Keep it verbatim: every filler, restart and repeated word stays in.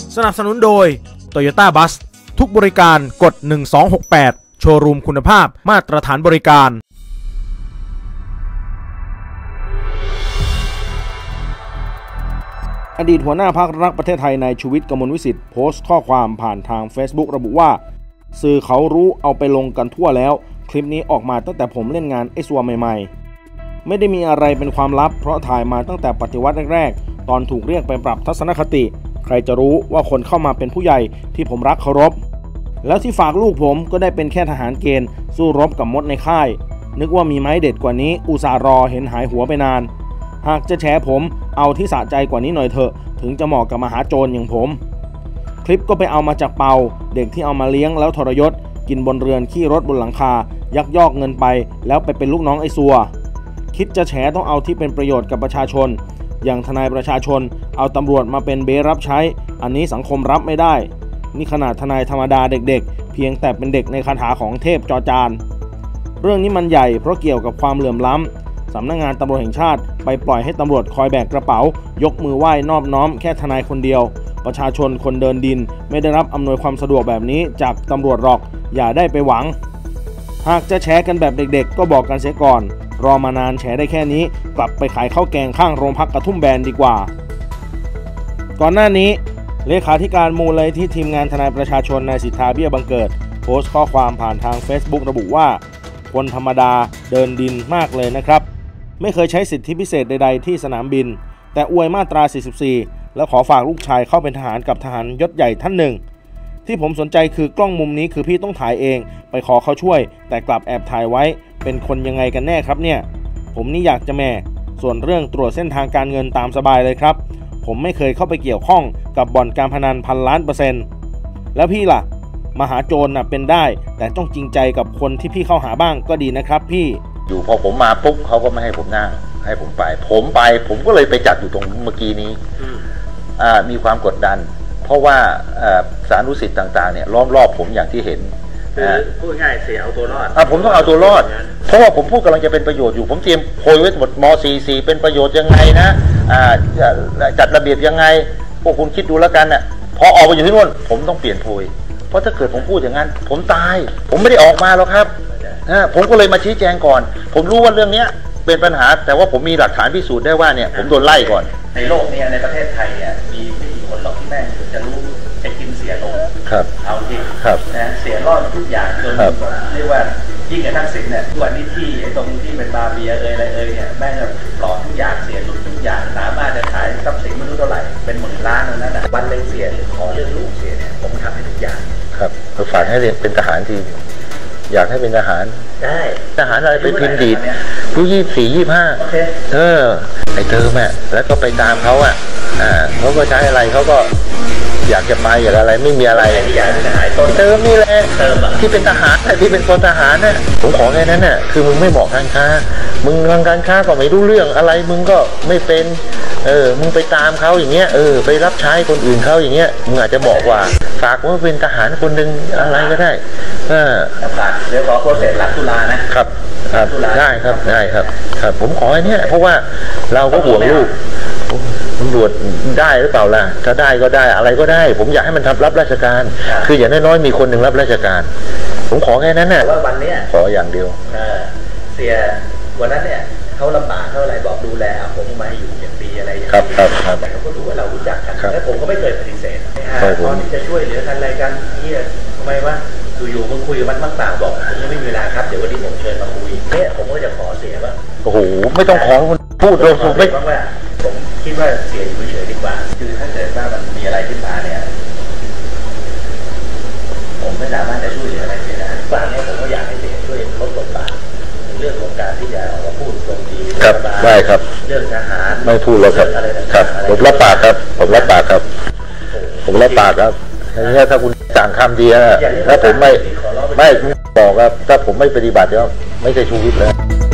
สนับสนุนโดย Toyota Bus ทุกบริการกดหนึ่งสองหกแปดโชว์รูมคุณภาพมาตรฐานบริการอดีตหัวหน้าพรรครักประเทศไทยนายชูวิทย์ กมลวิสิทธิ์โพสต์ข้อความผ่านทาง Facebook ระบุว่าสื่อเขารู้เอาไปลงกันทั่วแล้วคลิปนี้ออกมาตั้งแต่ผมเล่นงานไอ้ซัวใหม่ๆไม่ได้มีอะไรเป็นความลับเพราะถ่ายมาตั้งแต่ปฏิวัติแรกๆตอนถูกเรียกไปปรับทัศนคติใครจะรู้ว่าคนเข้ามาเป็นผู้ใหญ่ที่ผมรักเคารพแล้วที่ฝากลูกผมก็ได้เป็นแค่ทหารเกณฑ์สู้รบกับมดในค่ายนึกว่ามีไม้เด็ดกว่านี้อุตส่าห์รอเห็นหายหัวไปนานหากจะแฉผมเอาที่สะใจกว่านี้หน่อยเถอะถึงจะเหมาะกับมหาโจรอย่างผมคลิปก็ไปเอามาจากเปาเด็กที่เอามาเลี้ยงแล้วทรยศกินบนเรือนขี้รถบนหลังคายักยอกเงินไปแล้วไปเป็นลูกน้องไอ้ซัวคิดจะแฉต้องเอาที่เป็นประโยชน์กับประชาชนอย่างทนายประชาชนเอาตำรวจมาเป็นเบรับใช้อันนี้สังคมรับไม่ได้นี่ขนาดทนายธรรมดาเด็กๆเพียงแต่เป็นเด็กในคาถาของเทพจอจานเรื่องนี้มันใหญ่เพราะเกี่ยวกับความเหลื่อมล้ำสำนักงานตำรวจแห่งชาติไปปล่อยให้ตำรวจคอยแบกกระเป๋ายกมือไหว้นอบน้อมแค่ทนายคนเดียวประชาชนคนเดินดินไม่ได้รับอำนวยความสะดวกแบบนี้จากตำรวจหรอกอย่าได้ไปหวังหากจะแชร์กันแบบเด็กๆก็บอกกันเสียก่อนรอมานานแชร์ได้แค่นี้กลับไปขายข้าวแกงข้างโรงพักกระทุ่มแบนดีกว่าก่อนหน้านี้เลขาธิการมูลนิธิทีมงานทนายประชาชนนายสิทธาเบี้ยบังเกิดโพสต์ข้อความผ่านทาง Facebook ระบุว่าคนธรรมดาเดินดินมากเลยนะครับไม่เคยใช้สิทธิพิเศษใดๆที่สนามบินแต่อวยมาตราสี่สิบสี่แล้วขอฝากลูกชายเข้าเป็นทหารกับทหารยศใหญ่ท่านหนึ่งที่ผมสนใจคือกล้องมุมนี้คือพี่ต้องถ่ายเองไปขอเขาช่วยแต่กลับแอบถ่ายไว้เป็นคนยังไงกันแน่ครับเนี่ยผมนี่อยากจะแม่ส่วนเรื่องตรวจเส้นทางการเงินตามสบายเลยครับผมไม่เคยเข้าไปเกี่ยวข้องกับบ่อนการพนันพันล้านเปอร์เซ็นต์แล้วพี่ล่ะมหาโจรน่ะเป็นได้แต่ต้องจริงใจกับคนที่พี่เข้าหาบ้างก็ดีนะครับพี่อยู่พอผมมาปุ๊บเขาก็ไม่ให้ผมนั่งให้ผมไปผมไปผมก็เลยไปจัดอยู่ตรงเมื่อกี้นี้มีความกดดันเพราะว่าสานุสิทธิ์ต่างๆเนี่ยล้อมรอบผมอย่างที่เห็นพูดง่ายเสียเอาตัวรอดผมต้องเอาตัวรอดเพราะว่าผมพูดกำลังจะเป็นประโยชน์อยู่ผมเตรียมโพยไว้หมดม สี่สิบสี่เป็นประโยชน์ยังไงนะจัดระเบียบยังไงพวกคุณคิดดูแล้วกันน่ะพอออกมาอยู่ที่นู่นผมต้องเปลี่ยนโพยเพราะถ้าเกิดผมพูดอย่างนั้นผมตายผมไม่ได้ออกมาหรอกครับผมก็เลยมาชี้แจงก่อนผมรู้ว่าเรื่องนี้เป็นปัญหาแต่ว่าผมมีหลักฐานพิสูจน์ได้ว่าเนี่ยผมโดนไล่ก่อนในโลกนี้ในประเทศไทยเนี่ยมีไม่กี่คนหรอกที่แม่งจะรู้ไอ้กินเสียลงเอาจริงนะเสียรอดทุกอย่างจนเรียกว่ายิ่งกับทักษิณเนี่ยทุกวันนี้ที่ไอ้ตรงที่เป็นบาเบียเอ่ยอะไรเอ่ยเนี่ยแม่งจะปลอดทุกอย่างเสียหลุดทุกอย่างสามารถจะขายทรัพย์สินไม่รู้เท่าไหร่เป็นหมื่นล้านนั่นนะวันเล็กเสียขอเรื่องลูกเสียเนี่ยผมทำให้ทุกอย่างครับเราฝากให้เรียนเป็นทหารทีอยากให้เป็นทหารได้ทหารอะไรเป็นพิมพ์ดีดผู้ยี่สี่ยี่ห้าเออไอเติมอ่ะแล้วก็ไปตามเขาอ่ะอ่าเขาก็ใช้อะไรเขาก็อยากจะไปอยากอะไรไม่มีอะไรเติมนี่แหละที่เป็นทหารที่เป็นคนทหารน่ะผมขอแค่นั้นน่ะคือมึงไม่เหมาะการค้ามึงทางการค้าก็ไม่รู้เรื่องอะไรมึงก็ไม่เป็นเออมึงไปตามเขาอย่างเงี้ยเออไปรับใช้คนอื่นเขาอย่างเงี้ยมึงอาจจะบอกว่าฝากว่าเป็นทหารคนหนึ่งอะไรก็ได้เออเดี๋ยวขอโปรเซสหลักตุลานะครับครับได้ครับได้ครับครับผมขออันนี้เพราะว่าเราก็ห่วงลูกตำรวจได้หรือเปล่าล่ะถ้าได้ก็ได้อะไรก็ได้ผมอยากให้มันทำรับราชการคืออย่างน้อยๆมีคนหนึ่งรับราชการผมขอแค่นั้นน่ะว่าวันนี้ขออย่างเดียวเสียวันนั้นเนี่ยเขาลำบากเท่าไรบอกดูแลผมมาอยู่อย่างดีอะไรอย่างนี้ครับครับครับแต่เขาก็ดูว่าเรารู้จักกันและผมก็ไม่เคยปฏิเสธตอนที่จะช่วยเหลือกันอะไรกันนี่ทำไมว่าอยู่ๆมึงคุยกับมันมากๆบอกผมยังไม่มีเวลาครับเดี๋ยววันนี้ผมเชิญมาคุยเนี่ยผมก็จะขอเสียว่าโอ้โหไม่ต้องขอพูดเลยผมไม่ผมคิดว่าเสียอยู่เฉยๆดีกว่าคือถ้าเกิดว่ามันมีอะไรขึ้นมาเนี่ยผมไม่สามารถจะช่วยเหลืออะไรเสียได้ฝากเนี่ยผมก็อยากให้เสียช่วยลดบทบาทเรื่องของการที่จะออกมาพูดตรงนี้ครับได้ครับเรื่องทหารไม่พูดแล้วครับครับผมรับปากครับผมรับปากครับผมรับปากครับอย่างนี้ถ้าคุณสั่งคำดีนะถ้าผมไม่ไม่บอกครับถ้าผมไม่ปฏิบัติแล้วไม่ใช่ชูวิทย์แล้ว